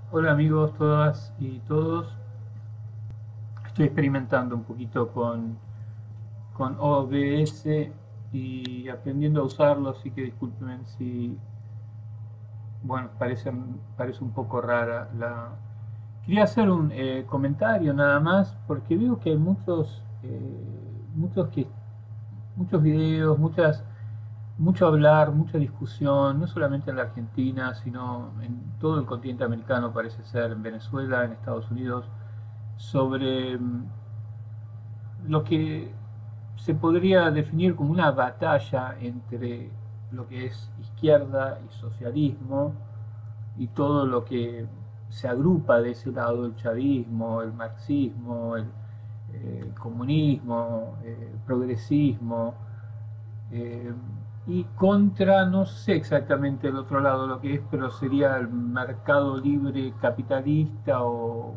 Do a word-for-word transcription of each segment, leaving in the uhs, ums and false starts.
Hola amigos, todas y todos. Estoy experimentando un poquito con, con O B S y aprendiendo a usarlo, así que disculpen si, bueno, parece, parece un poco rara la... Quería hacer un eh, comentario nada más, porque veo que hay muchos, eh, muchos, que, muchos videos, muchas, mucho hablar, mucha discusión, no solamente en la Argentina, sino en todo el continente americano, parece ser, en Venezuela, en Estados Unidos, sobre mm, lo que se podría definir como una batalla entre lo que es izquierda y socialismo y todo lo que se agrupa de ese lado, el chavismo, el marxismo, el eh, comunismo, eh, el progresismo, eh, y contra, no sé exactamente el otro lado lo que es, pero sería el mercado libre capitalista o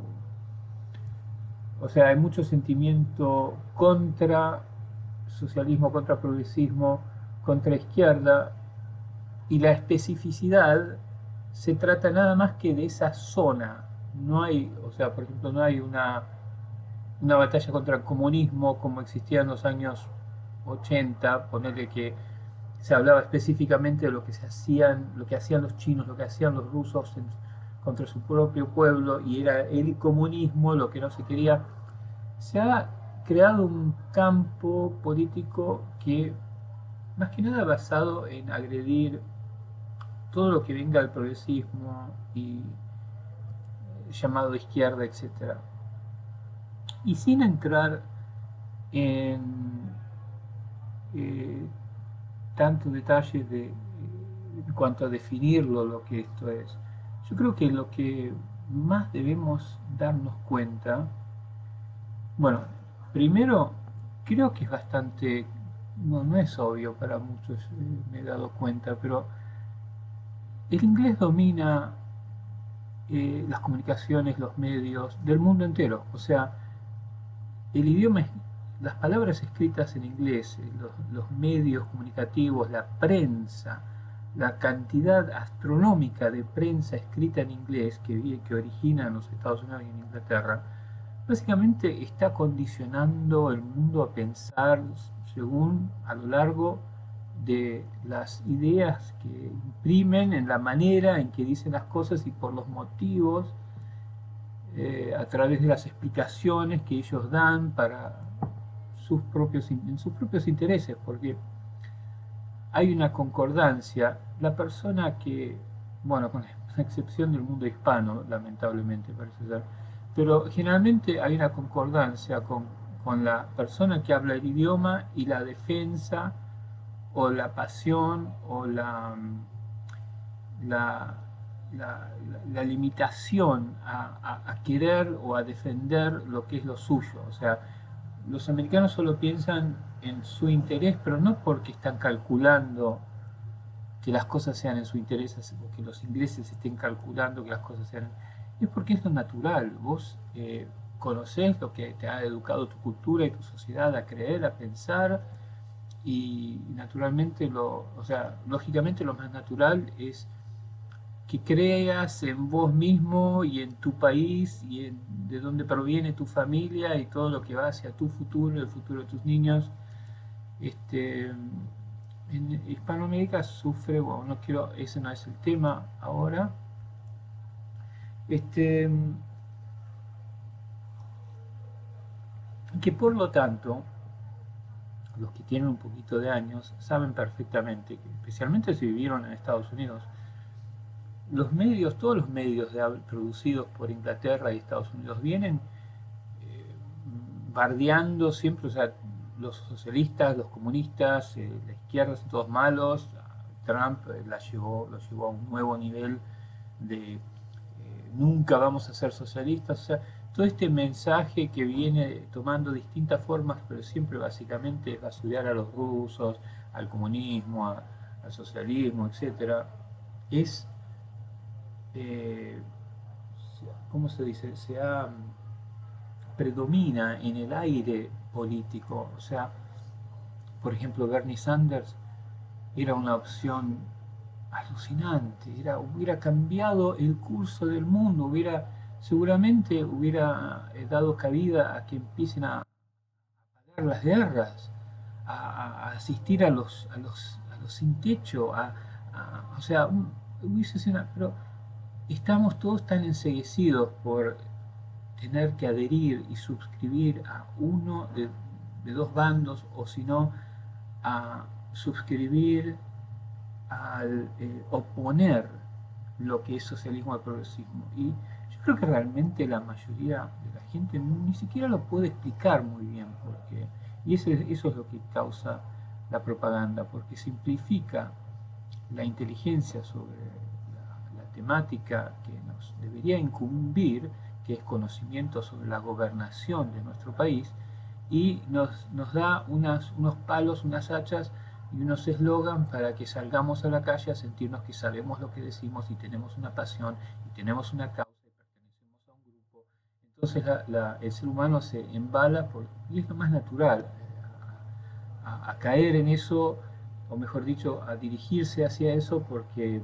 o sea, hay mucho sentimiento contra socialismo, contra progresismo, contra izquierda, y la especificidad se trata nada más que de esa zona. No hay, o sea, por ejemplo, no hay una, una batalla contra el comunismo como existía en los años ochenta, ponerle que se hablaba específicamente de lo que se hacían, lo que hacían los chinos, lo que hacían los rusos en- contra su propio pueblo, y era el comunismo lo que no se quería. Se ha creado un campo político que, más que nada basado en agredir todo lo que venga del progresismo y eh, llamado de izquierda, etcétera. Y sin entrar en eh, tantos detalles de, eh, en cuanto a definirlo lo que esto es, yo creo que lo que más debemos darnos cuenta, bueno, primero, creo que es bastante, no, no es obvio para muchos, eh, me he dado cuenta, pero el inglés domina eh, las comunicaciones, los medios del mundo entero. O sea, el idioma, las palabras escritas en inglés, eh, los, los medios comunicativos, la prensa, la cantidad astronómica de prensa escrita en inglés que, que origina en los Estados Unidos y en Inglaterra, básicamente está condicionando el mundo a pensar según a lo largo de las ideas que imprimen, en la manera en que dicen las cosas y por los motivos, eh, a través de las explicaciones que ellos dan para sus propios, en sus propios intereses, porque hay una concordancia. La persona que, bueno, con la excepción del mundo hispano, lamentablemente parece ser, pero generalmente hay una concordancia con, con la persona que habla el idioma y la defensa o la pasión o la, la, la, la limitación a, a, a, querer o a defender lo que es lo suyo. O sea, los americanos solo piensan en su interés, pero no porque están calculando que las cosas sean en su interés, o que los ingleses estén calculando que las cosas sean... Es porque es lo natural. Vos eh, conocés lo que te ha educado tu cultura y tu sociedad a creer, a pensar, y naturalmente, lo, o sea, lógicamente lo más natural es que creas en vos mismo y en tu país y en de dónde proviene tu familia y todo lo que va hacia tu futuro, el futuro de tus niños. Este, en Hispanoamérica sufre, bueno, no quiero, ese no es el tema ahora. Este, que por lo tanto, los que tienen un poquito de años saben perfectamente que, especialmente si vivieron en Estados Unidos, los medios, todos los medios de, producidos por Inglaterra y Estados Unidos vienen eh, bardeando siempre, o sea, los socialistas, los comunistas, eh, la izquierda son todos malos. Trump eh, la llevó, lo llevó a un nuevo nivel de eh, nunca vamos a ser socialistas. O sea, todo este mensaje que viene tomando distintas formas, pero siempre básicamente es basurear a los rusos, al comunismo, a, al socialismo, etcétera, es eh, ¿cómo se dice? Se ha, predomina en el aire político. O sea, por ejemplo, Bernie Sanders era una opción alucinante, era, hubiera cambiado el curso del mundo, hubiera, seguramente hubiera eh, dado cabida a que empiecen a parar las guerras, a, a asistir a los, a los, a los sin techo, a, a- o sea, un- hubiese sido una- pero estamos todos tan enceguecidos por tener que adherir y suscribir a uno de, de dos bandos, o si no, a suscribir al eh, oponer lo que es socialismo al progresismo. Y yo creo que realmente la mayoría de la gente ni siquiera lo puede explicar muy bien, porque, y ese- eso es lo que causa la propaganda, porque simplifica la inteligencia sobre la, la temática que nos debería incumbir, que es conocimiento sobre la gobernación de nuestro país, y nos, nos da unas, unos palos, unas hachas y unos eslogan para que salgamos a la calle a sentirnos que sabemos lo que decimos y tenemos una pasión y tenemos una causa y pertenecemos a un grupo. Entonces la- la- el ser humano se embala por, y es lo más natural, eh, a, a caer en eso, o mejor dicho, a dirigirse hacia eso porque,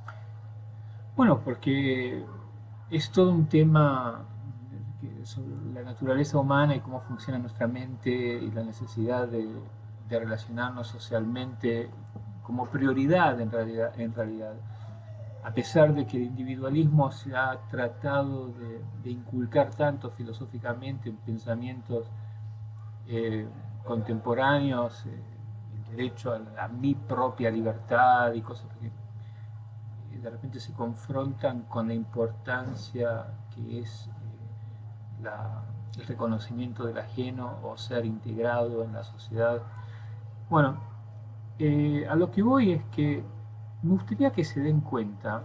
bueno, porque es todo un tema que- sobre la naturaleza humana y cómo funciona nuestra mente y la necesidad de, de relacionarnos socialmente como prioridad en realidad, en realidad. A pesar de que el individualismo se ha tratado de, de inculcar tanto filosóficamente en pensamientos eh, contemporáneos, eh, el derecho a, la, a mi propia libertad y cosas que de repente se confrontan con la importancia que es eh, la, el reconocimiento del ajeno o ser integrado en la sociedad. Bueno, eh, a lo que voy es que me gustaría que se den cuenta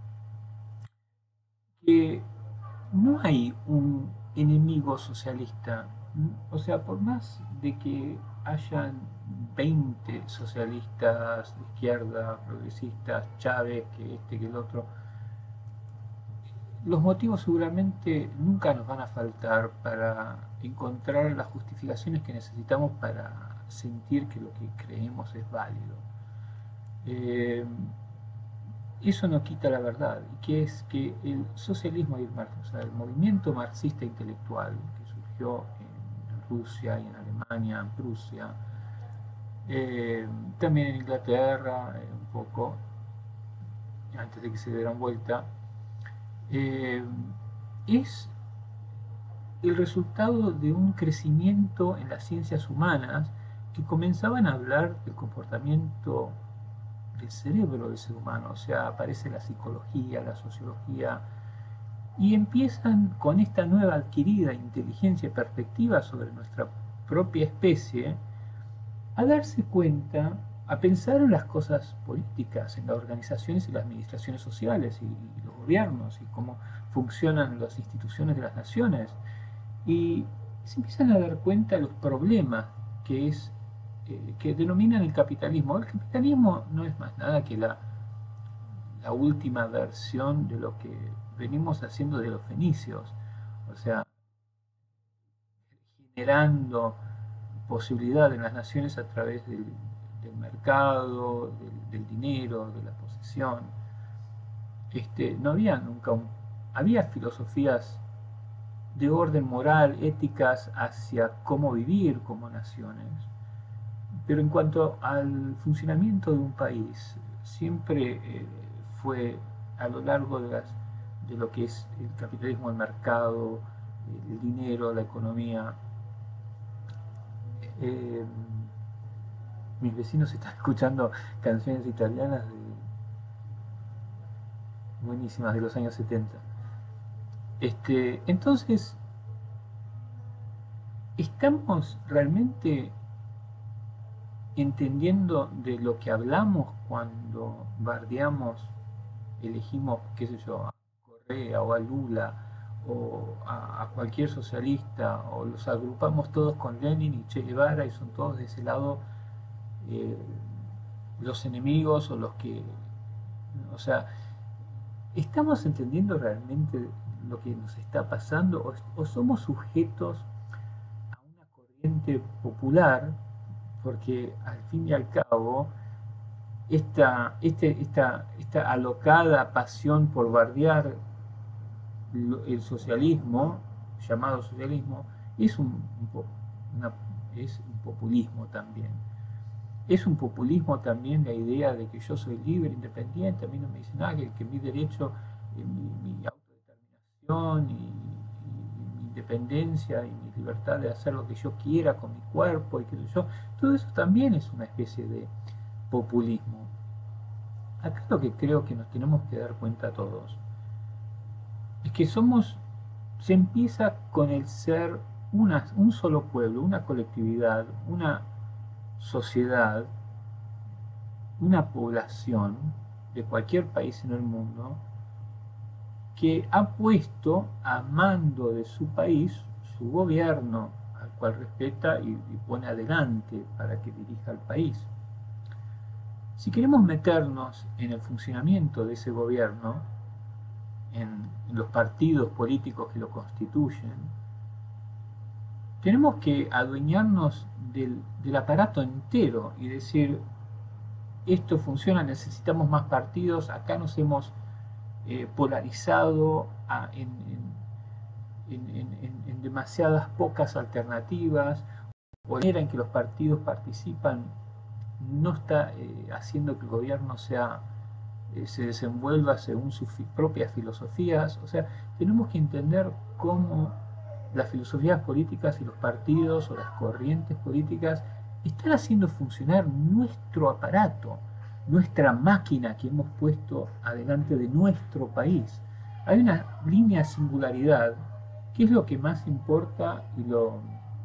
que no hay un enemigo socialista. O sea, por más de que hayan veinte socialistas de izquierda, progresistas, Chávez, que este, que el otro, los motivos seguramente nunca nos van a faltar para encontrar las justificaciones que necesitamos para sentir que lo que creemos es válido. Eh, Eso no quita la verdad, que es que el socialismo y el, mar- o sea, el movimiento marxista intelectual que surgió en Rusia y en Alemania, en Prusia, eh, también en Inglaterra, eh, un poco, antes de que se dieran vuelta, eh, es el resultado de un crecimiento en las ciencias humanas que comenzaban a hablar del comportamiento del cerebro del ser humano, o sea, aparece la psicología, la sociología, y empiezan con esta nueva adquirida inteligencia y perspectiva sobre nuestra propia especie a darse cuenta, a pensar en las cosas políticas, en las organizaciones y las administraciones sociales y, y los gobiernos y cómo funcionan las instituciones de las naciones y se empiezan a dar cuenta de los problemas que es eh, que denominan el capitalismo. El capitalismo no es más nada que la, la última versión de lo que venimos haciendo de los fenicios, o sea, generando posibilidad en las naciones a través del, del mercado, del, del, dinero, de la posesión. Este, no había nunca un, había filosofías de orden moral, éticas hacia cómo vivir como naciones. Pero en cuanto al funcionamiento de un país, siempre eh, fue a lo largo de, las, de lo que es el capitalismo, el mercado, el dinero, la economía. Eh, Mis vecinos están escuchando canciones italianas de, buenísimas de los años setenta. Este, entonces, ¿estamos realmente entendiendo de lo que hablamos cuando bardeamos, elegimos, qué sé yo, a Correa o a Lula o a, a cualquier socialista o los agrupamos todos con Lenin y Che Guevara y son todos de ese lado eh, los enemigos o los que, o sea, ¿estamos entendiendo realmente lo que nos está pasando o, o somos sujetos a una corriente popular? Porque al fin y al cabo esta, este, esta, esta alocada pasión por bardear el socialismo, llamado socialismo, es un, una, es un populismo también. Es un populismo también la idea de que yo soy libre, independiente, a mí no me dice nada, que, que mi derecho, eh, mi, mi autodeterminación y, y, mi independencia y mi libertad de hacer lo que yo quiera con mi cuerpo y que yo, todo eso también es una especie de populismo. Acá lo que creo que nos tenemos que dar cuenta todos es que somos, se empieza con el ser una, un solo pueblo, una colectividad, una sociedad, una población de cualquier país en el mundo que ha puesto a mando de su país su gobierno, al cual respeta y, y pone adelante para que dirija el país. Si queremos meternos en el funcionamiento de ese gobierno, en, en los partidos políticos que lo constituyen, tenemos que adueñarnos del, del aparato entero y decir, esto funciona, necesitamos más partidos, acá nos hemos eh, polarizado a, en, en, en, en, en demasiadas pocas alternativas, o la manera en que los partidos participan no está eh, haciendo que el gobierno sea, eh, se desenvuelva según sus fi propias filosofías. O sea, tenemos que entender cómo las filosofías políticas y los partidos o las corrientes políticas están haciendo funcionar nuestro aparato, nuestra máquina que hemos puesto adelante de nuestro país. Hay una línea de singularidad que es lo que más importa y lo,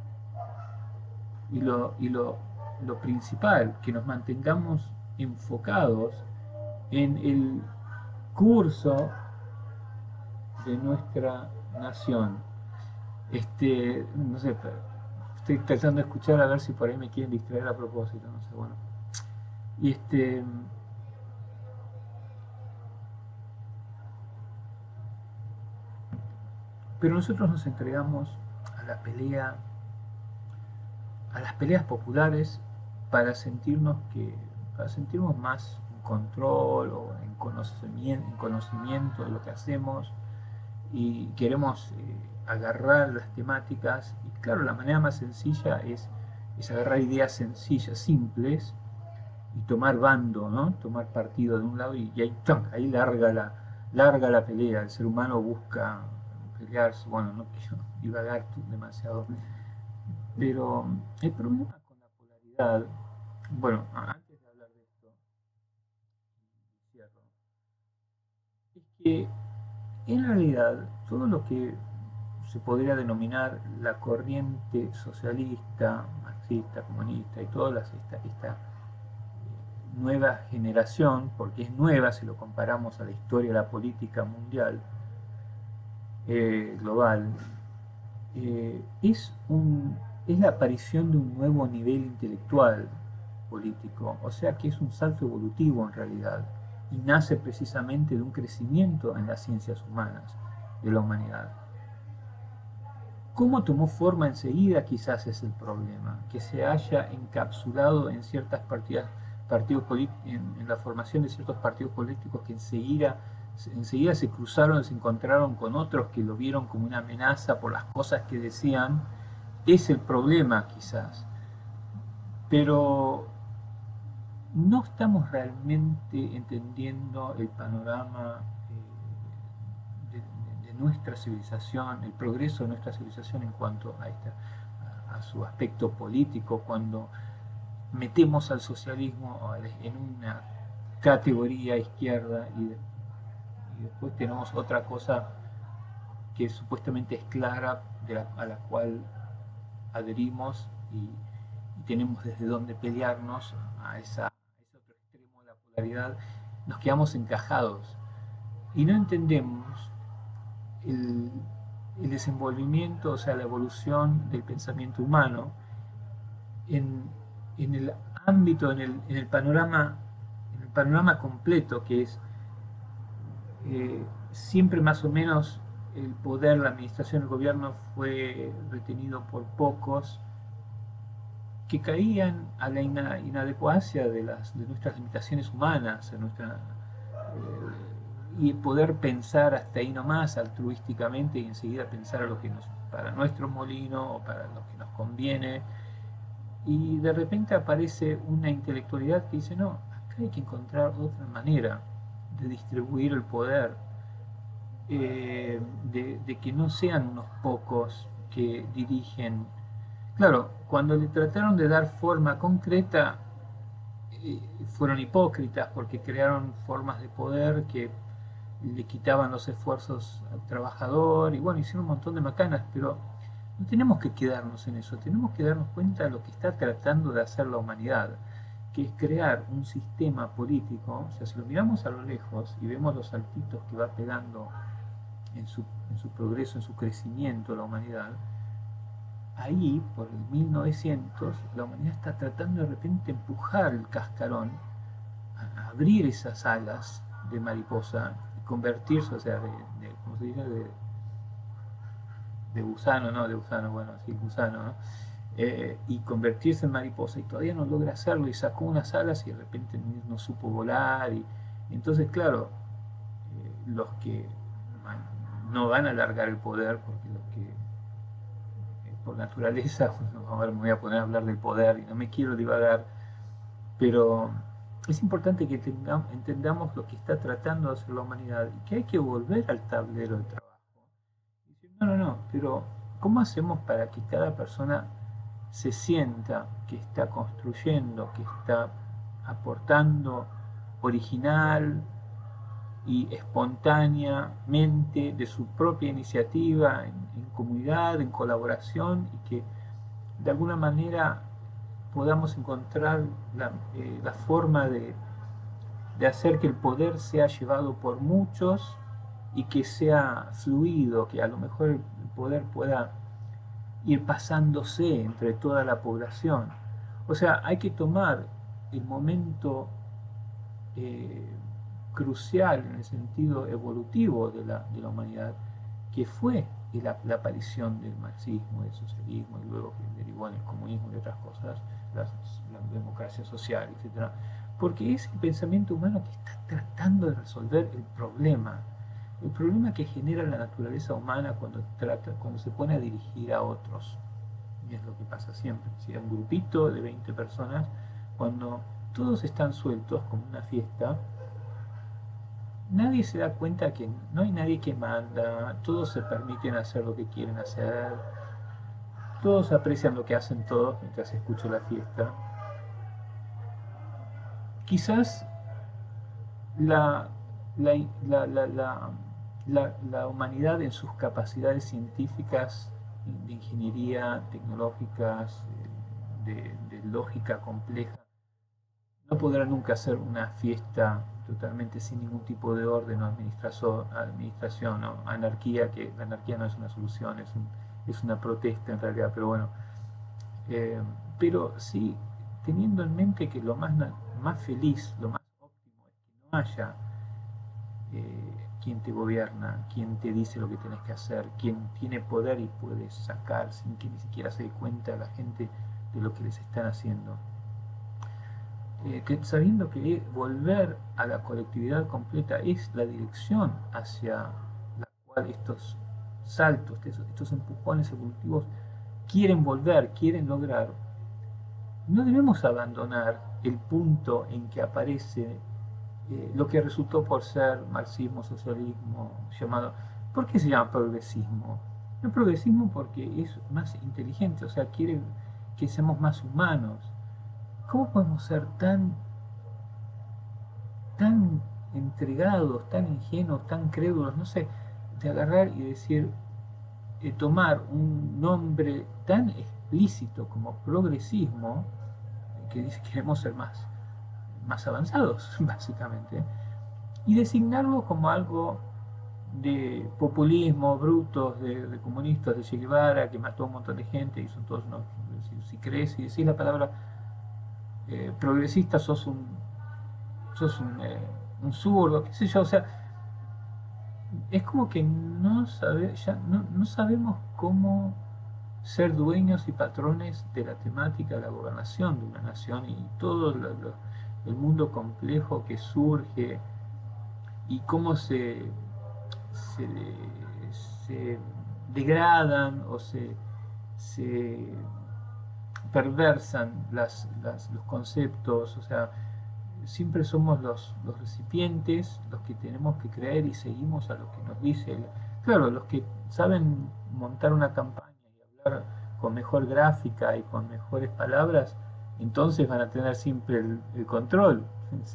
y lo, y lo, lo principal, que nos mantengamos enfocados en el curso de nuestra nación. Este, no sé, estoy tratando de escuchar a ver si por ahí me quieren distraer a propósito, no sé, bueno. Y este, pero nosotros nos entregamos a la pelea, a las peleas populares para sentirnos que, para sentirnos más en control o en conocimiento, en conocimiento de lo que hacemos y queremos eh, agarrar las temáticas y claro, la manera más sencilla es, es agarrar ideas sencillas, simples y tomar bando, ¿no? Tomar partido de un lado y, y ahí, ahí larga, la, larga la pelea. El ser humano busca pelearse, bueno, no quiero divagar demasiado, pero el problema con la polaridad, bueno, antes de hablar de esto, cierro, es que en realidad todo lo que se podría denominar la corriente socialista, marxista, comunista y toda las, esta, esta nueva generación, porque es nueva si lo comparamos a la historia de la política mundial, eh, global, eh, es, un, es la aparición de un nuevo nivel intelectual político, o sea que es un salto evolutivo en realidad, y nace precisamente de un crecimiento en las ciencias humanas de la humanidad. ¿Cómo tomó forma enseguida? Quizás es el problema, que se haya encapsulado en ciertas partidas, partidos en, en la formación de ciertos partidos políticos que enseguida, enseguida se cruzaron, se encontraron con otros que lo vieron como una amenaza por las cosas que decían, es el problema quizás. Pero no estamos realmente entendiendo el panorama eh, de, de, de nuestra civilización, el progreso de nuestra civilización en cuanto a, esta, a, a su aspecto político, cuando metemos al socialismo en una categoría izquierda y, de, y después tenemos otra cosa que supuestamente es clara, de la, a la cual adherimos y, y tenemos desde dónde pelearnos a, esa, a ese otro extremo de la polaridad, nos quedamos encajados y no entendemos el, el desenvolvimiento, o sea, la evolución del pensamiento humano en, en el ámbito, en el, en el panorama, en el panorama completo, que es eh, siempre más o menos el poder, la administración del gobierno fue retenido por pocos que caían a la ina, inadecuacia de, las, de nuestras limitaciones humanas, de nuestra, eh, y poder pensar hasta ahí nomás altruísticamente y enseguida pensar a lo que nos, para nuestro molino o para lo que nos conviene. Y de repente aparece una intelectualidad que dice, no, acá hay que encontrar otra manera de distribuir el poder, eh, de, de que no sean unos pocos que dirigen. Claro, cuando le trataron de dar forma concreta, eh, fueron hipócritas porque crearon formas de poder que le quitaban los esfuerzos al trabajador y bueno, hicieron un montón de macanas, pero no tenemos que quedarnos en eso, tenemos que darnos cuenta de lo que está tratando de hacer la humanidad, que es crear un sistema político. O sea, si lo miramos a lo lejos y vemos los saltitos que va pegando en su, en su progreso, en su crecimiento la humanidad, ahí, por el mil novecientos, la humanidad está tratando de repente empujar el cascarón, a abrir esas alas de mariposa, y convertirse, o sea, de, de ¿cómo se dice? De, de gusano, no, de gusano, bueno, sí, gusano, ¿no? Eh, y convertirse en mariposa, y todavía no logra hacerlo, y sacó unas alas y de repente no supo volar, y entonces, claro, eh, los que no van a alargar el poder, porque los que eh, por naturaleza, bueno, ahora me voy a poner a hablar del poder y no me quiero divagar, pero es importante que tengamos, entendamos lo que está tratando de hacer la humanidad y que hay que volver al tablero de trabajo. Y decir, no, no, no, pero ¿cómo hacemos para que cada persona se sienta que está construyendo, que está aportando original y espontáneamente de su propia iniciativa, en, en comunidad, en colaboración, y que de alguna manera podamos encontrar la, eh, la forma de, de hacer que el poder sea llevado por muchos y que sea fluido, que a lo mejor el poder pueda ir pasándose entre toda la población. O sea, hay que tomar el momento eh, crucial en el sentido evolutivo de la, de la humanidad, que fue la, la, aparición del marxismo, del socialismo, y luego que derivó en el comunismo y otras cosas, la, la democracia social, etcétera. Porque es el pensamiento humano que está tratando de resolver el problema, el problema que genera la naturaleza humana cuando, trata, cuando se pone a dirigir a otros. Y es lo que pasa siempre. Si hay un grupito de veinte personas, cuando todos están sueltos como una fiesta, nadie se da cuenta que no hay nadie que manda, todos se permiten hacer lo que quieren hacer, todos aprecian lo que hacen todos mientras escucho la fiesta. Quizás la, la, la, la, la, la, la humanidad en sus capacidades científicas, de ingeniería, tecnológicas, de, de lógica compleja, no podrá nunca hacer una fiesta totalmente sin ningún tipo de orden o administración o anarquía, que la anarquía no es una solución, es, un, es una protesta en realidad, pero bueno. Eh, pero sí, teniendo en mente que lo más, más feliz, lo más óptimo es que no haya eh, quien te gobierna, quien te dice lo que tienes que hacer, quien tiene poder y puede sacar sin que ni siquiera se dé cuenta a la gente de lo que les están haciendo. Eh, que, sabiendo que volver a la colectividad completa es la dirección hacia la cual estos saltos, estos, estos empujones evolutivos quieren volver, quieren lograr, no debemos abandonar el punto en que aparece eh, lo que resultó por ser marxismo, socialismo, llamado, ¿por qué se llama progresismo? El progresismo porque es más inteligente, o sea, quiere que seamos más humanos. ¿Cómo podemos ser tan, tan entregados, tan ingenuos, tan crédulos, no sé, de agarrar y decir, eh, tomar un nombre tan explícito como progresismo, que dice que queremos ser más, más avanzados, básicamente, y designarlo como algo de populismo, brutos, de, de comunistas, de Che Guevara, que mató a un montón de gente, y son todos unos, si, si crees y decís la palabra eh, progresista, sos un, sos un, eh, un zurdo, qué sé yo, o sea, es como que no, sabe, ya no, no sabemos cómo ser dueños y patrones de la temática de la gobernación de una nación y todo lo, lo, el mundo complejo que surge y cómo se, se, se degradan o se, se perversan las, las, los conceptos, o sea, siempre somos los, los recipientes los que tenemos que creer y seguimos a lo que nos dice. El, claro, los que saben montar una campaña y hablar con mejor gráfica y con mejores palabras, entonces van a tener siempre el, el control. Sí.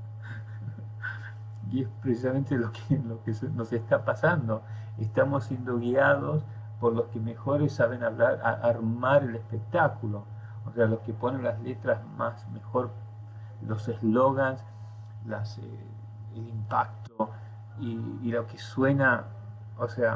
Y es precisamente lo que, lo que nos está pasando. Estamos siendo guiados por los que mejores saben hablar, a, armar el espectáculo. O sea, los que ponen las letras más mejor, los eslogans, las, eh, el impacto y, y lo que suena, o sea,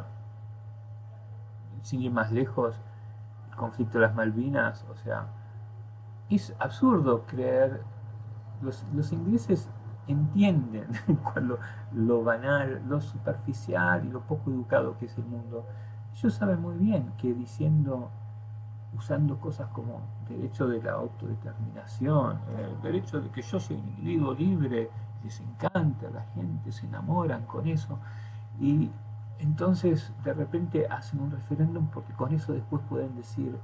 sin ir más lejos, el conflicto de las Malvinas, o sea, es absurdo creer, los, los ingleses entienden lo, lo banal, lo superficial y lo poco educado que es el mundo. Ellos saben muy bien que diciendo, usando cosas como derecho de la autodeterminación, el derecho de que yo soy un individuo libre, les encanta, la gente se enamoran con eso y entonces de repente hacen un referéndum porque con eso después pueden decir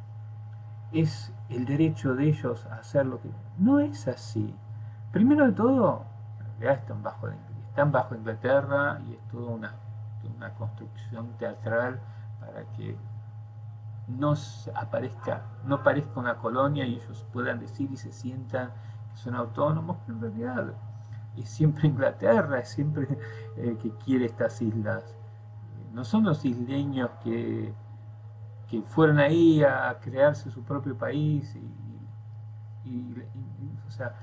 es el derecho de ellos a hacer lo que... No es así. Primero de todo, en realidad están bajo, están bajo Inglaterra y es toda una, una construcción teatral para que no aparezca, no parezca una colonia y ellos puedan decir y se sientan que son autónomos, pero en realidad es siempre Inglaterra, es siempre eh, que quiere estas islas. No son los isleños que, que fueron ahí a crearse su propio país y, y, y o sea,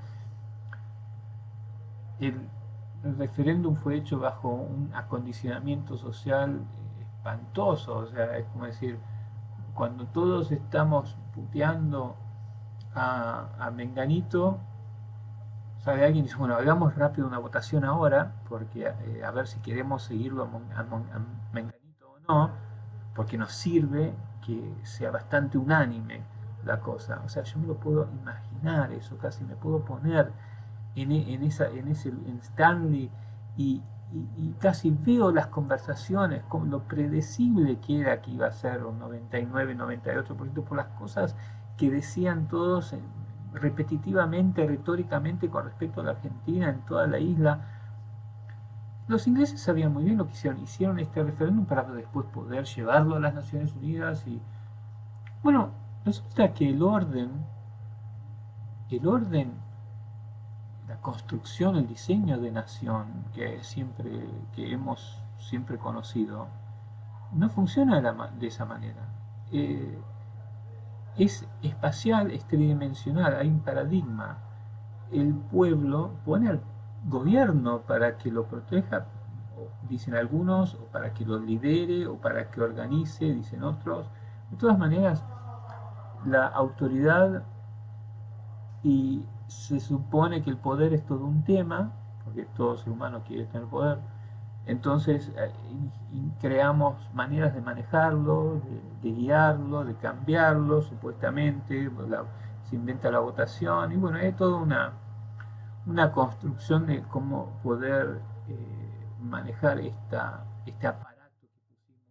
el, el referéndum fue hecho bajo un acondicionamiento social espantoso, o sea, es como decir, cuando todos estamos puteando a, a Menganito, sale alguien y dice, bueno, hagamos rápido una votación ahora, porque eh, a ver si queremos seguirlo a, a, a Menganito o no, porque nos sirve que sea bastante unánime la cosa. O sea, yo me lo puedo imaginar eso, casi me puedo poner en, en, esa, en ese en Stanley y, y, y casi veo las conversaciones, como lo predecible que era que iba a ser un noventa y nueve, noventa y ocho por ciento por las cosas que decían todos repetitivamente, retóricamente con respecto a la Argentina en toda la isla. Los ingleses sabían muy bien lo que hicieron. Hicieron este referéndum para después poder llevarlo a las Naciones Unidas y... Bueno, resulta que el orden, el orden, la construcción, el diseño de nación que siempre, que hemos siempre conocido, no funciona de, la, de esa manera. Eh, es espacial, es tridimensional, hay un paradigma. El pueblo pone al gobierno para que lo proteja, dicen algunos, o para que lo lidere, o para que organice, dicen otros. De todas maneras, la autoridad, y se supone que el poder es todo un tema, porque todo ser humano quiere tener poder, entonces eh, creamos maneras de manejarlo, de, de guiarlo, de cambiarlo, supuestamente, la, se inventa la votación, y bueno, es toda una, una construcción de cómo poder eh, manejar esta, este aparato que pusimos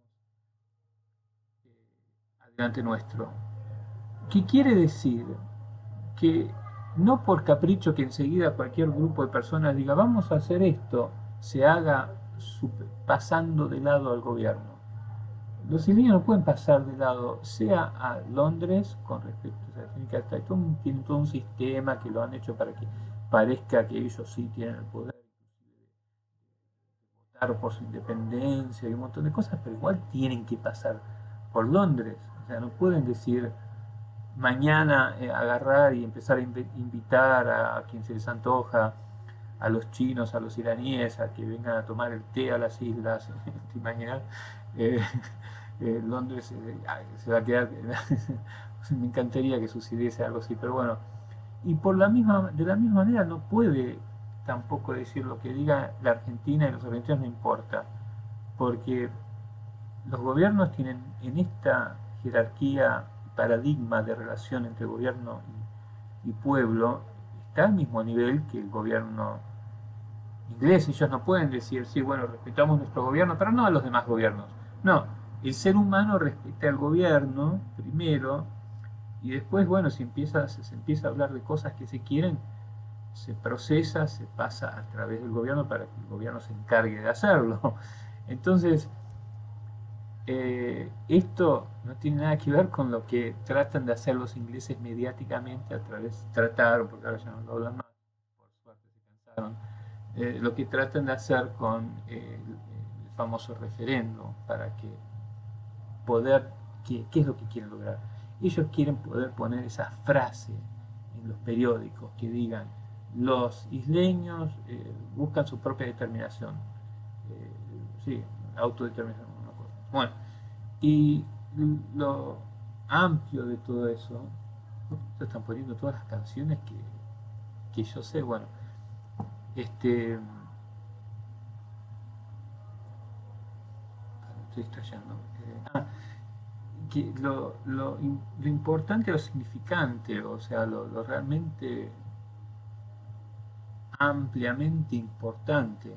eh, adelante nuestro. ¿Qué quiere decir? Que no por capricho que enseguida cualquier grupo de personas diga vamos a hacer esto, se haga super, pasando de lado al gobierno. Los isleños no pueden pasar de lado, sea a Londres con respecto a sea, tienen todo un sistema que lo han hecho para que parezca que ellos sí tienen el poder de votar por su independencia y un montón de cosas, pero igual tienen que pasar por Londres. O sea, no pueden decir mañana eh, agarrar y empezar a inv invitar a, a quien se les antoja, a los chinos, a los iraníes, a que vengan a tomar el té a las islas, ¿te imaginas? Eh, eh, Londres eh, se va a quedar, me encantaría que sucediese algo así, pero bueno, y por la misma, de la misma manera no puede tampoco decir lo que diga la Argentina y los argentinos no importa, porque los gobiernos tienen en esta jerarquía, paradigma de relación entre gobierno y, y pueblo está al mismo nivel que el gobierno inglés. Ellos no pueden decir, sí, bueno, respetamos nuestro gobierno, pero no a los demás gobiernos. No, el ser humano respeta al gobierno primero y después, bueno, si empieza, se, se empieza a hablar de cosas que se quieren, se procesa, se pasa a través del gobierno para que el gobierno se encargue de hacerlo. Entonces, eh, esto no tiene nada que ver con lo que tratan de hacer los ingleses mediáticamente a través, trataron, porque ahora ya no lo hablan más, por suerte se cansaron, eh, lo que tratan de hacer con eh, el, el famoso referéndum para que poder, ¿qué, ¿qué es lo que quieren lograr? Ellos quieren poder poner esa frase en los periódicos que digan, los isleños eh, buscan su propia determinación. Eh, sí, autodeterminación, no me acuerdo. Bueno, y lo amplio de todo eso, se están poniendo todas las canciones que, que yo sé, bueno, este, estoy extrayendo. Eh, ah, que lo, lo, lo, importante, lo significante, o sea, lo, lo realmente ampliamente importante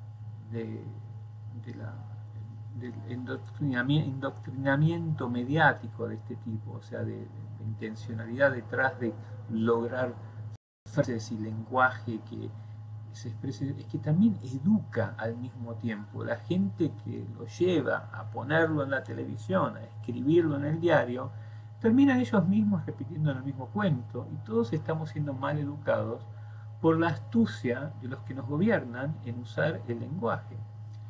de, de la, del indoctrinamiento, indoctrinamiento mediático de este tipo, o sea, de, de intencionalidad detrás de lograr frases y lenguaje que se exprese, es que también educa al mismo tiempo. La gente que lo lleva a ponerlo en la televisión, a escribirlo en el diario, terminan ellos mismos repitiendo el mismo cuento y todos estamos siendo mal educados por la astucia de los que nos gobiernan en usar el lenguaje.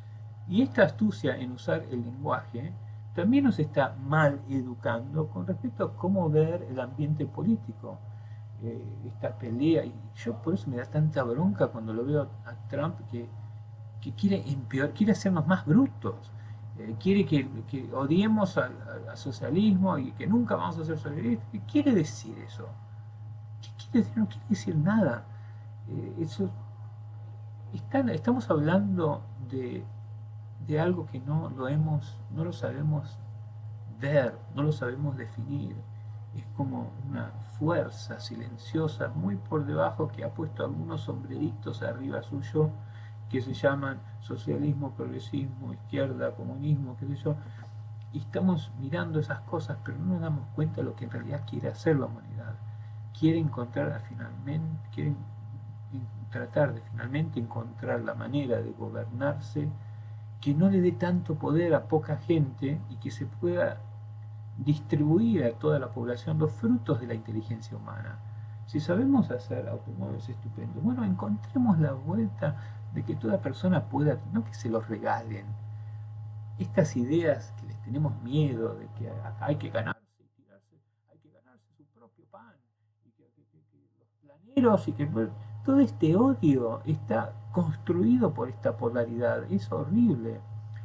Y esta astucia en usar el lenguaje también nos está mal educando con respecto a cómo ver el ambiente político. Eh, esta pelea, y yo por eso me da tanta bronca cuando lo veo a Trump que, que quiere empeorar, quiere hacernos más brutos, eh, quiere que, que odiemos al, al, socialismo y que nunca vamos a ser socialistas. ¿Qué quiere decir eso? ¿Qué quiere decir? No quiere decir nada. Eh, eso, está, estamos hablando de, de algo que no lo hemos, no lo sabemos ver, no lo sabemos definir. Es como una fuerza silenciosa muy por debajo que ha puesto algunos sombreritos arriba suyo que se llaman socialismo, progresismo, izquierda, comunismo, qué sé yo, y estamos mirando esas cosas, pero no nos damos cuenta de lo que en realidad quiere hacer la humanidad. Quiere encontrar finalmente, quiere tratar de finalmente encontrar la manera de gobernarse que no le dé tanto poder a poca gente y que se pueda distribuir a toda la población los frutos de la inteligencia humana. Si sabemos hacer automóviles estupendos, bueno, encontremos la vuelta de que toda persona pueda, no que se los regalen. Estas ideas que les tenemos miedo de que hay que ganarse, tirarse, hay que ganarse su propio pan, y que, que, que, que los planeros y que todo este odio está construido por esta polaridad, es horrible.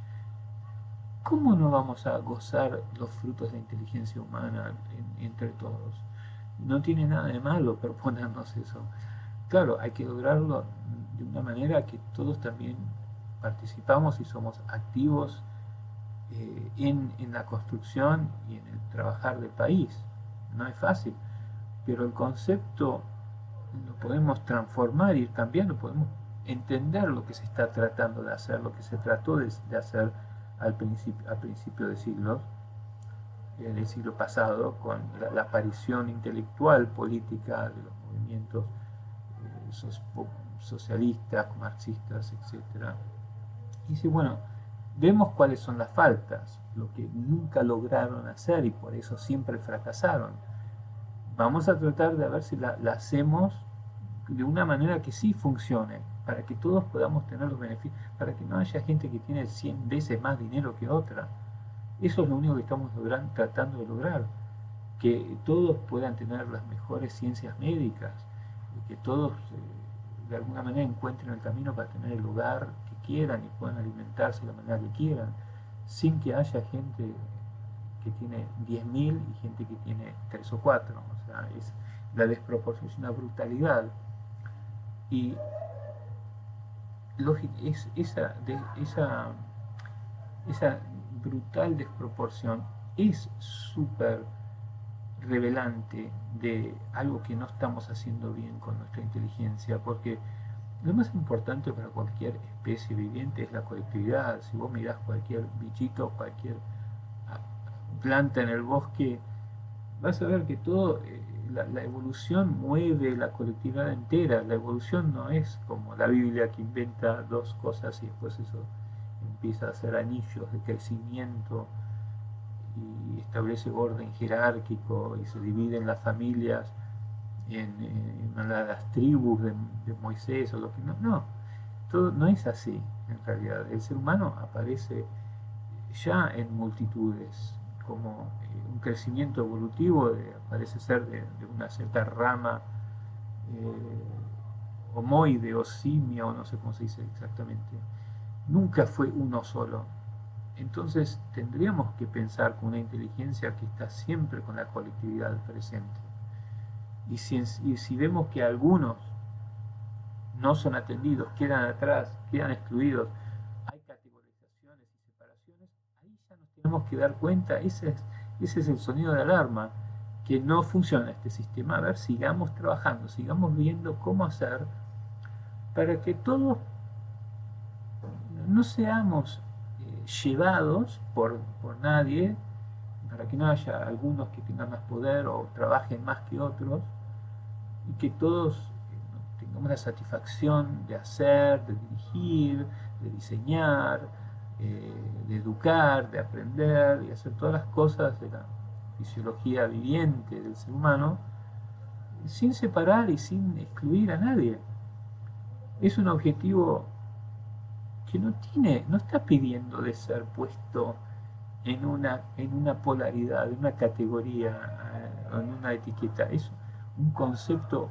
¿Cómo no vamos a gozar los frutos de la inteligencia humana en, entre todos? No tiene nada de malo proponernos eso. Claro, hay que lograrlo de una manera que todos también participamos y somos activos eh, en, en la construcción y en el trabajar del país. No es fácil, pero el concepto lo podemos transformar, ir cambiando, podemos entender lo que se está tratando de hacer, lo que se trató de, de hacer al principio, al principio del siglo, eh, del siglo pasado, con la, la aparición intelectual política de los movimientos eh, so, socialistas, marxistas, etcétera. Y si, bueno, vemos cuáles son las faltas, lo que nunca lograron hacer y por eso siempre fracasaron. Vamos a tratar de ver si la, la hacemos de una manera que sí funcione, para que todos podamos tener los beneficios, para que no haya gente que tiene cien veces más dinero que otra. Eso es lo único que estamos logrando, tratando de lograr, que todos puedan tener las mejores ciencias médicas, y que todos eh, de alguna manera encuentren el camino para tener el hogar que quieran y puedan alimentarse de la manera que quieran, sin que haya gente que tiene diez mil y gente que tiene tres o cuatro. O sea, es la desproporción, es una brutalidad. Y es esa, de, esa, esa brutal desproporción es súper revelante de algo que no estamos haciendo bien con nuestra inteligencia, porque lo más importante para cualquier especie viviente es la colectividad. Si vos mirás cualquier bichito, cualquier planta en el bosque, vas a ver que todo, eh, la, la evolución mueve la colectividad entera. La evolución no es como la Biblia que inventa dos cosas y después eso empieza a hacer anillos de crecimiento y establece orden jerárquico y se dividen las familias en, en, en las tribus de, de Moisés o lo que no, no, todo no es así en realidad. El ser humano aparece ya en multitudes, como eh, un crecimiento evolutivo de, parece ser de, de una cierta rama eh, homoide o simio, no sé cómo se dice exactamente. Nunca fue uno solo. Entonces tendríamos que pensar con una inteligencia que está siempre con la colectividad presente. Y si, y si vemos que algunos no son atendidos, quedan atrás, quedan excluidos, hay categorizaciones y separaciones, ahí ya nos tenemos que dar cuenta, ese es, ese es el sonido de alarma, que no funciona este sistema. A ver, sigamos trabajando, sigamos viendo cómo hacer para que todos no seamos eh, llevados por, por nadie, para que no haya algunos que tengan más poder o trabajen más que otros, y que todos eh, tengamos la satisfacción de hacer, de dirigir, de diseñar, eh, de educar, de aprender y hacer todas las cosas de la fisiología viviente del ser humano, sin separar y sin excluir a nadie. Es un objetivo que no tiene, no está pidiendo de ser puesto en una, en una polaridad, en una categoría, eh, en una etiqueta. Es un concepto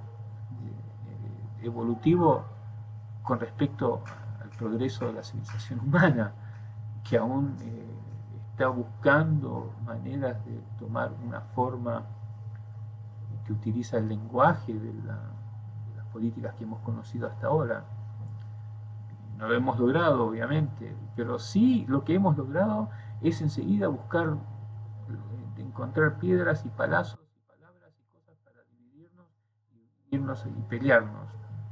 eh, evolutivo con respecto al progreso de la civilización humana, que aún eh, está buscando maneras de tomar una forma que utiliza el lenguaje de, la, de las políticas que hemos conocido hasta ahora. No lo hemos logrado, obviamente, pero sí lo que hemos logrado es enseguida buscar, encontrar piedras y palazos y palabras y cosas para dividirnos y irnos y pelearnos.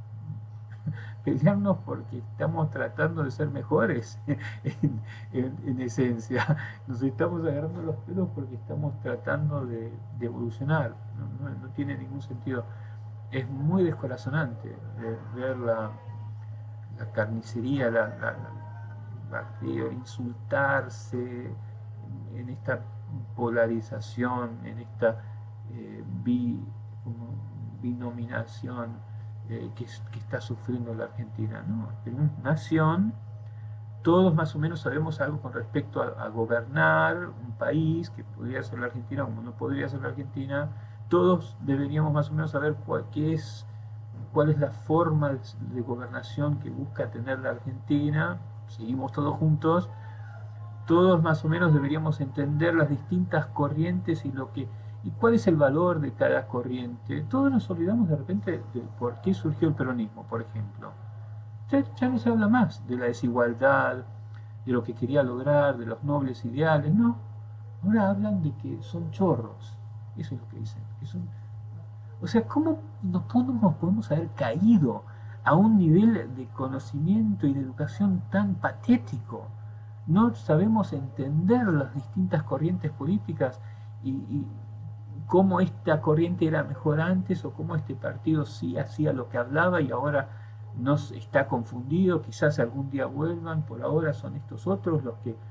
Pelearnos porque estamos tratando de ser mejores en, en, en esencia. Nos estamos agarrando los pelos porque estamos tratando de, de evolucionar. No, no, no tiene ningún sentido. Es muy descorazonante eh, ver la, la carnicería, la, la, la, la insultarse en, en esta polarización, en esta eh, bi, como, binominación eh, que, que, está sufriendo la Argentina, ¿no? Tenemos nación, todos más o menos sabemos algo con respecto a, a gobernar un país, que podría ser la Argentina como no podría ser la Argentina. Todos deberíamos más o menos saber cuál, qué es, cuál es la forma de, de gobernación que busca tener la Argentina. Seguimos todos juntos. Todos más o menos deberíamos entender las distintas corrientes y lo que y cuál es el valor de cada corriente. Todos nos olvidamos de repente de por qué surgió el peronismo, por ejemplo. Ya, ya no se habla más de la desigualdad, de lo que quería lograr, de los nobles ideales, no. Ahora hablan de que son chorros. Eso es lo que dicen. Que son... O sea, ¿cómo nos podemos, podemos haber caído a un nivel de conocimiento y de educación tan patético? No sabemos entender las distintas corrientes políticas y, y cómo esta corriente era mejor antes o cómo este partido sí hacía lo que hablaba y ahora nos está confundido, quizás algún día vuelvan, por ahora son estos otros los que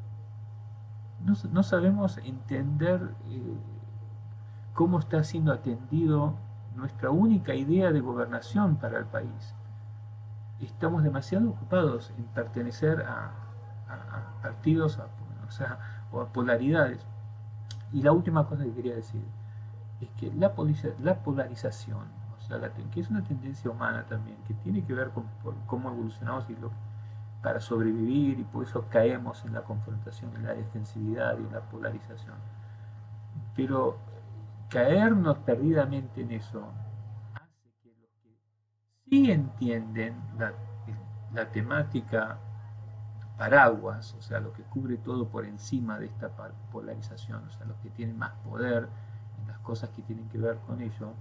no, no sabemos entender eh, cómo está siendo atendido nuestra única idea de gobernación para el país. Estamos demasiado ocupados en pertenecer a, a, a partidos a, o, sea, o a polaridades. Y la última cosa que quería decir es que la, la polarización, o sea, la, que es una tendencia humana también, que tiene que ver con por, cómo evolucionamos y lo, para sobrevivir, y por eso caemos en la confrontación, en la defensividad y en la polarización. Pero caernos perdidamente en eso hace que los que sí entienden la, la temática paraguas, o sea, lo que cubre todo por encima de esta polarización, o sea, los que tienen más poder en las cosas que tienen que ver con ello,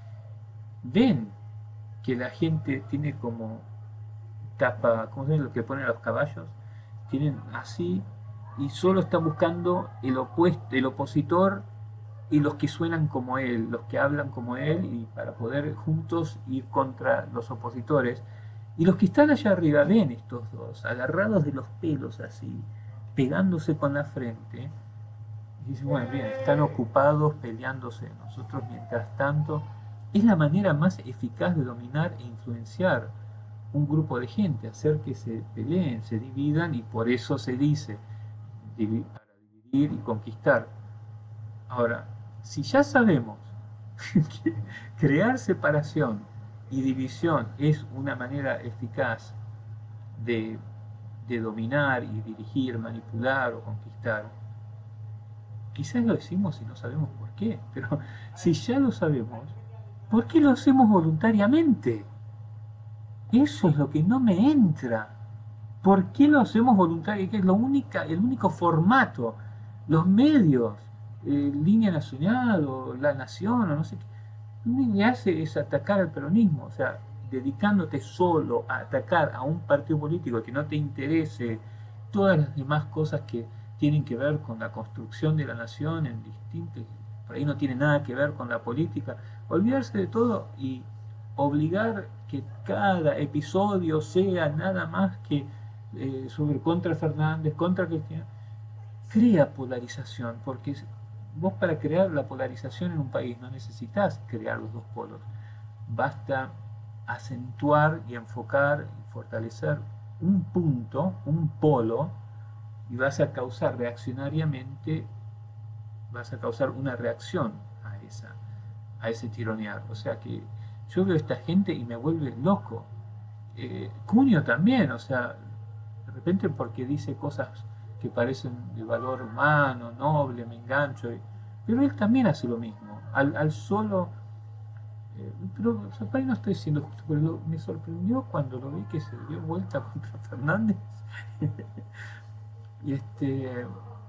ven que la gente tiene como tapa, ¿cómo se llama? Lo que ponen a los caballos, tienen así y solo están buscando el opuesto, el opositor y los que suenan como él, los que hablan como él y para poder juntos ir contra los opositores. Y los que están allá arriba ven estos dos, agarrados de los pelos así, pegándose con la frente, y dicen, bueno, bien, están ocupados peleándose. Nosotros, mientras tanto, es la manera más eficaz de dominar e influenciar un grupo de gente, hacer que se peleen, se dividan, y por eso se dice, para dividir y conquistar. Ahora, si ya sabemos que crear separación y división es una manera eficaz de, de dominar y dirigir, manipular o conquistar, quizás lo decimos y no sabemos por qué, pero si ya lo sabemos, ¿por qué lo hacemos voluntariamente? Eso es lo que no me entra. ¿Por qué lo hacemos voluntariamente? Que es lo única, el único formato, los medios, eh, Línea Nacional o La Nación o no sé qué, lo único que hace es atacar al peronismo, o sea, dedicándote solo a atacar a un partido político que no te interese todas las demás cosas que tienen que ver con la construcción de la nación en distintos, por ahí no tiene nada que ver con la política, olvidarse de todo y obligar que cada episodio sea nada más que eh, sobre contra Fernández, contra Cristina, crea polarización, porque vos para crear la polarización en un país no necesitas crear los dos polos, basta acentuar y enfocar y fortalecer un punto, un polo, y vas a causar reaccionariamente, vas a causar una reacción a, esa, a ese tironear. O sea que yo veo a esta gente y me vuelve loco. Eh, Cunio también, o sea, de repente porque dice cosas que parecen de valor humano, noble, me engancho, y, pero él también hace lo mismo, al, al solo, eh, pero o sea, no estoy siendo justo, pero lo, me sorprendió cuando lo vi que se dio vuelta contra Fernández, y este,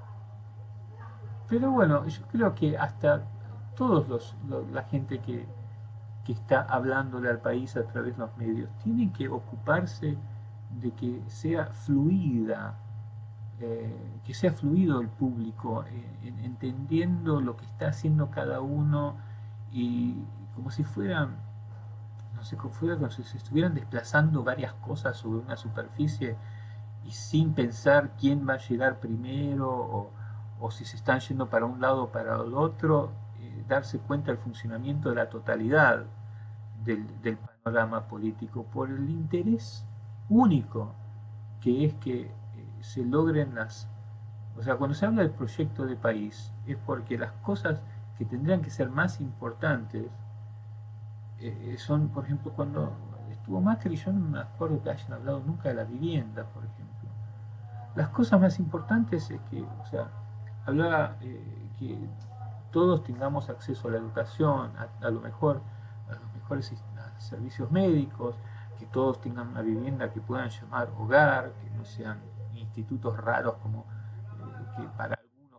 pero bueno, yo creo que hasta todos los, los la gente que, que está hablándole al país a través de los medios, tienen que ocuparse de que sea fluida, eh, que sea fluido el público, eh, en, entendiendo lo que está haciendo cada uno y como si fueran, no sé, como, fuera, como si se estuvieran desplazando varias cosas sobre una superficie y sin pensar quién va a llegar primero o, o si se están yendo para un lado o para el otro, eh, darse cuenta del funcionamiento de la totalidad del, del panorama político por el interés único que es que eh, se logren las... O sea, cuando se habla del proyecto de país es porque las cosas que tendrían que ser más importantes eh, son, por ejemplo, cuando estuvo Macri, yo no me acuerdo que hayan hablado nunca de la vivienda, por ejemplo. Las cosas más importantes es que, o sea, hablaba eh, que todos tengamos acceso a la educación, a, a lo mejor, a los mejores servicios médicos, que todos tengan una vivienda que puedan llamar hogar, que no sean institutos raros como eh, que para algunos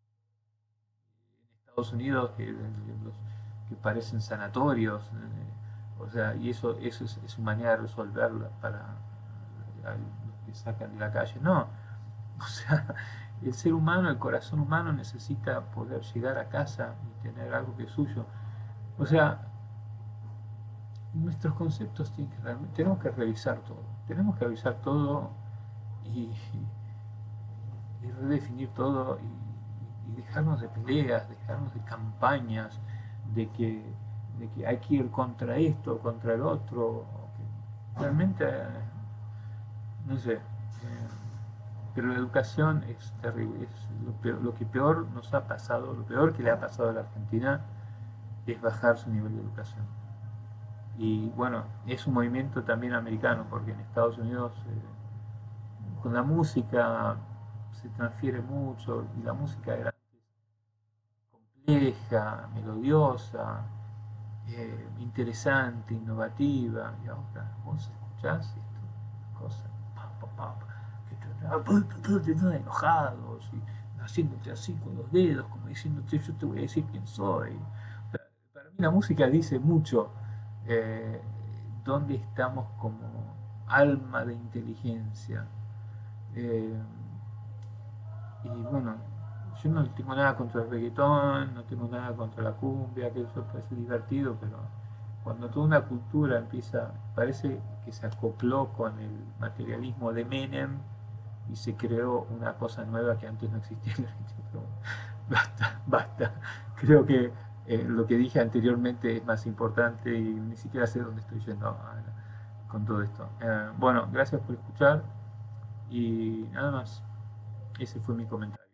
en Estados Unidos que, los, que parecen sanatorios, eh, o sea, y eso, eso es, es su manera de resolverla para eh, los que sacan de la calle. No, o sea, el ser humano, el corazón humano necesita poder llegar a casa y tener algo que es suyo. O sea, nuestros conceptos tienen que realmente, tenemos que revisar todo, tenemos que revisar todo y, y redefinir todo y, y dejarnos de peleas, dejarnos de campañas, de que, de que hay que ir contra esto, contra el otro, que realmente, no sé, eh, pero la educación es terrible, es lo, peor, lo que peor nos ha pasado, lo peor que le ha pasado a la Argentina es bajar su nivel de educación. Y bueno, es un movimiento también americano, porque en Estados Unidos eh, con la música se transfiere mucho, y la música era compleja, melodiosa, eh, interesante, innovativa, y ahora vos escuchás esto, cosas, pa, pa, pa, que enojados y haciéndote así con los dedos, como diciéndote yo te voy a decir quién soy. O sea, para mí la música dice mucho eh, dónde estamos como alma de inteligencia. Eh, y bueno, yo no tengo nada contra el reggaetón, no tengo nada contra la cumbia, que eso parece divertido, pero cuando toda una cultura empieza, parece que se acopló con el materialismo de Menem y se creó una cosa nueva que antes no existía. Pero basta, basta. Creo que eh, lo que dije anteriormente es más importante y ni siquiera sé dónde estoy yendo ahora con todo esto. Eh, bueno, gracias por escuchar y nada más. Ese fue mi comentario.